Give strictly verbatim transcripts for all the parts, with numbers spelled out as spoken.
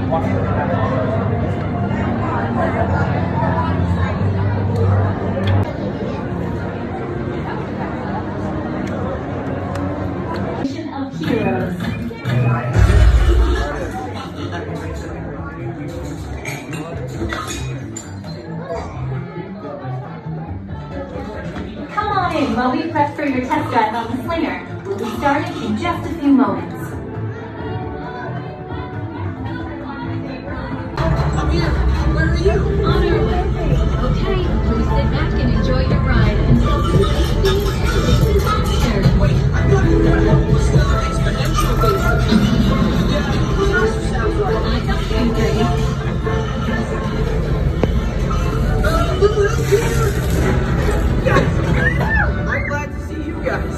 Of heroes. Come on in while we prep for your test drive on the Slinger. We'll be starting in just a few moments. I'm here. Where are you? On our way. Okay, please sit back and enjoy your ride until the speed is faster. Wait, I thought you were going to still exponential things. Yeah, it also sounds right. I don't agree. Uh, look what I'm doing. Guys, I'm glad to see you guys.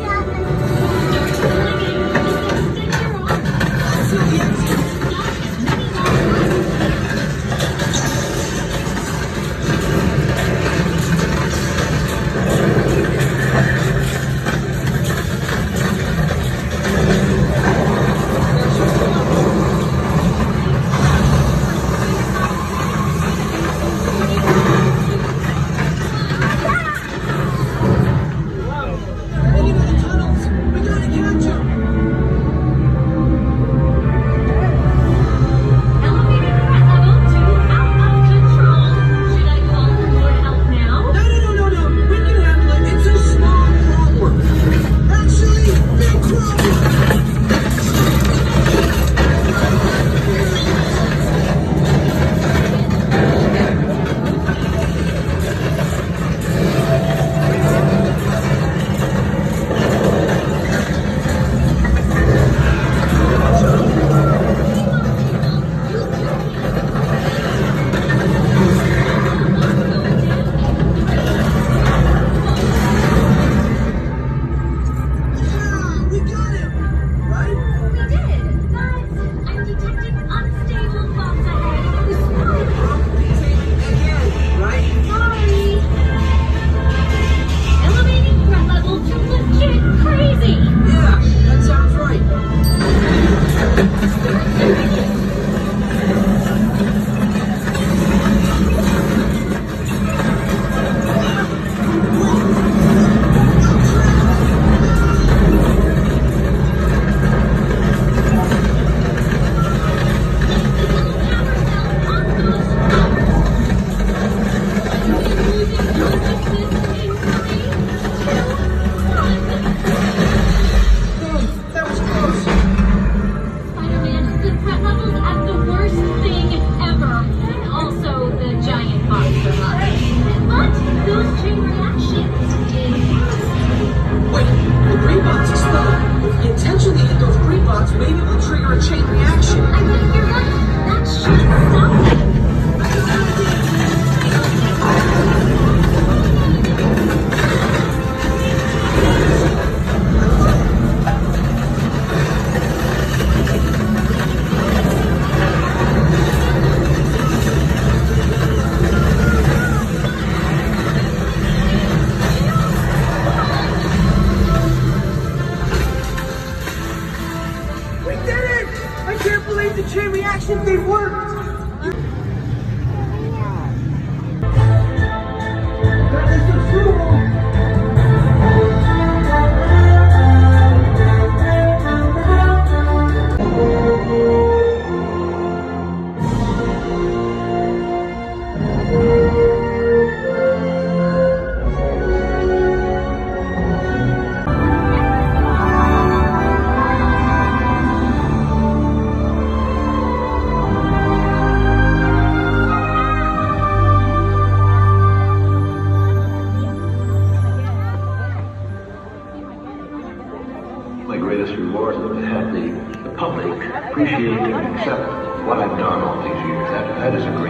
What I've done all these years, that, that is a great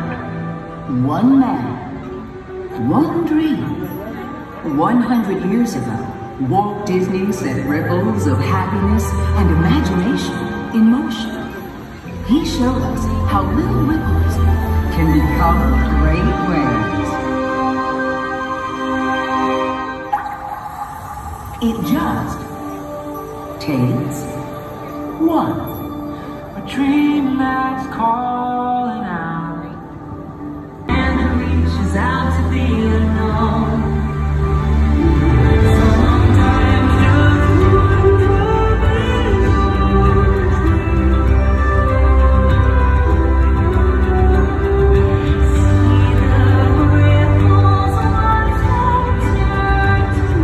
reward. One man, one dream. One hundred years ago, Walt Disney set ripples of happiness and imagination in motion. He showed us how little ripples can become great waves. It just takes one. A dream that's calling out, and it reaches out to be alone. Sometimes see the ripples of our turn to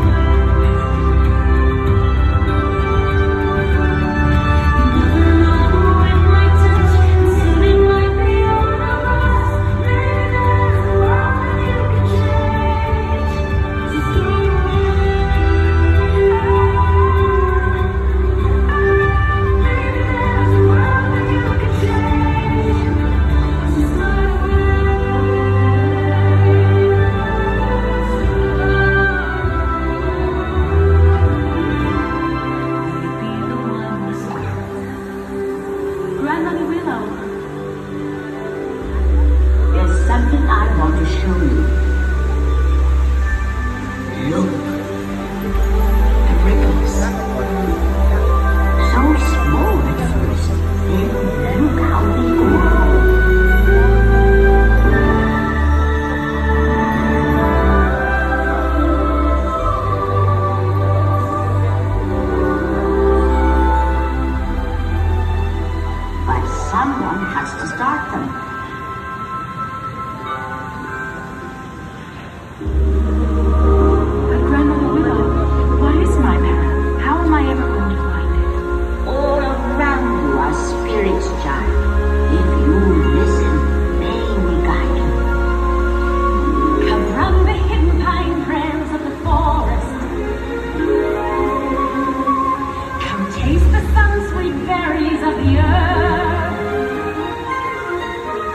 Grandmother Willow, there's something I want to show you. Look. The ripples. So small at first. Then look how they grow. Someone has to start them. But Grandmother Willow, what is my mirror? How am I ever going to find it? All around you are spirits, child. If you listen, they will guide you. Come from the hidden pine branches of the forest. Come taste the sun-sweet berries of the earth.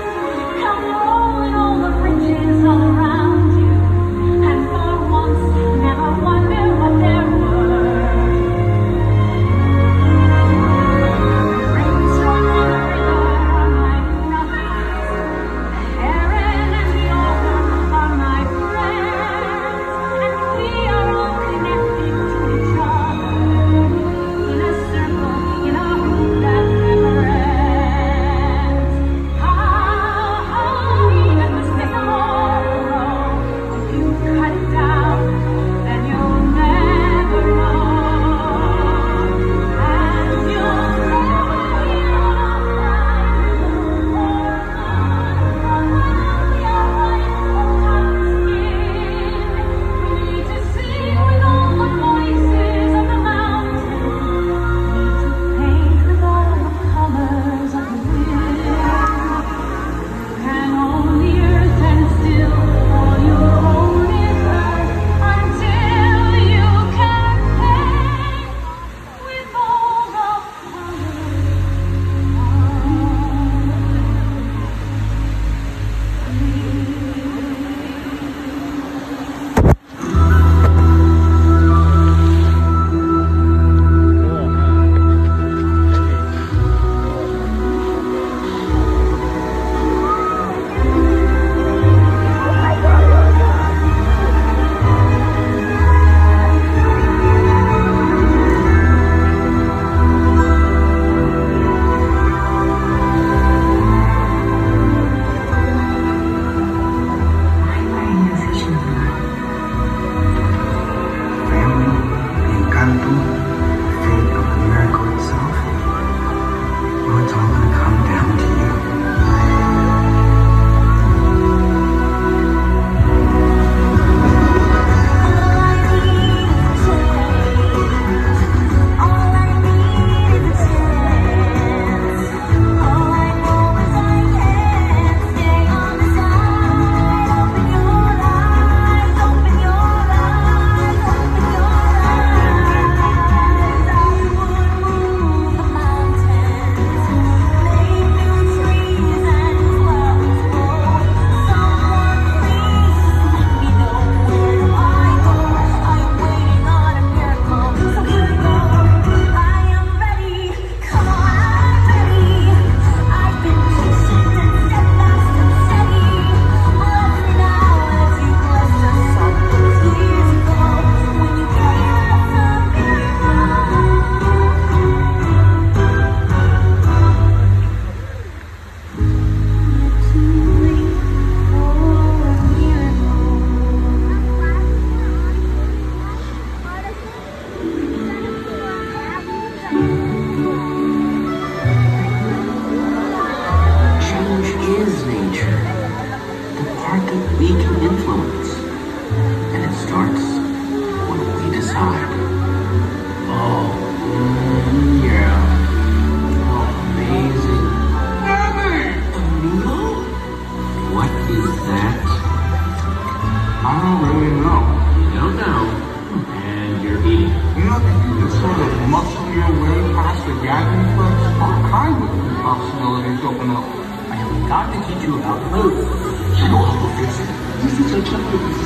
nature, the part that we can influence. And it starts when we decide. Oh, mm, yeah. Oh, amazing. Annie! A needle? What is that? I don't really know. You don't know. And you're eating. You know, if you can sort of muscle your way past the gagging reflex, all kinds of possibilities open up. I have got to teach you about food. You know how to fix it. This is a challenge.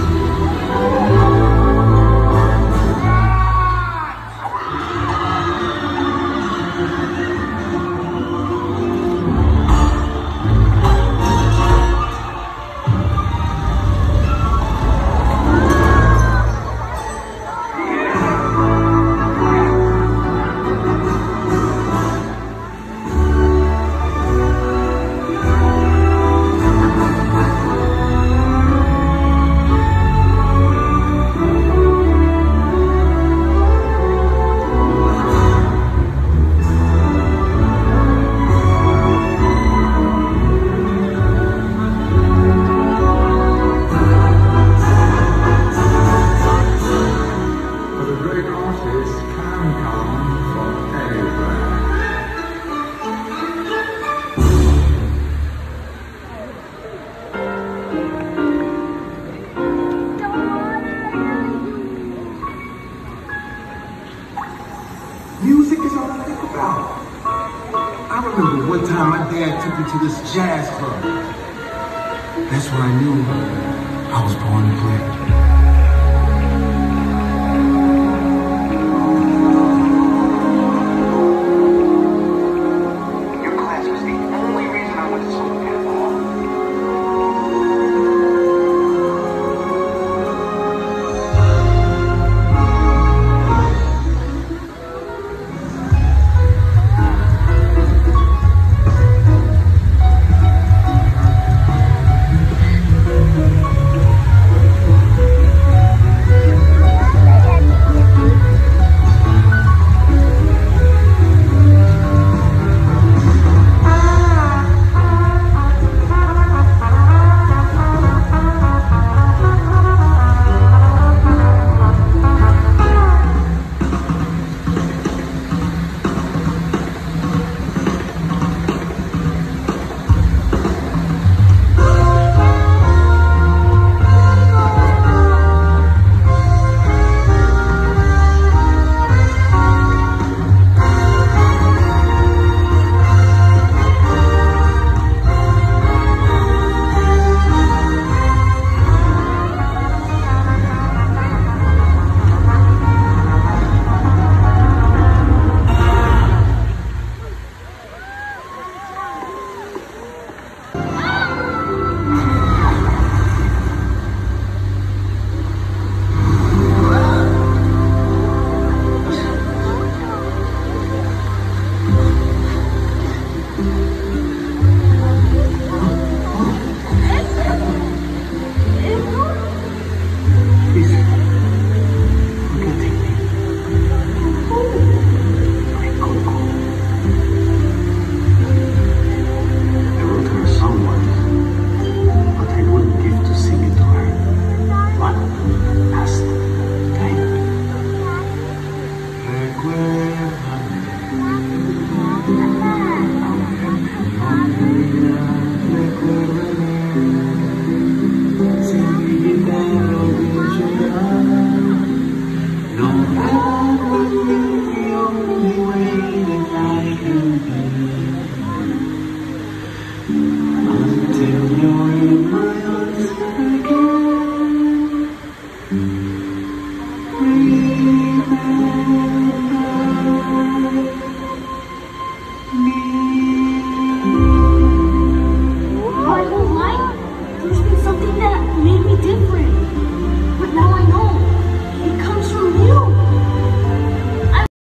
Music is all I think about. I remember one time my dad took me to this jazz club. That's when I knew I was born to play.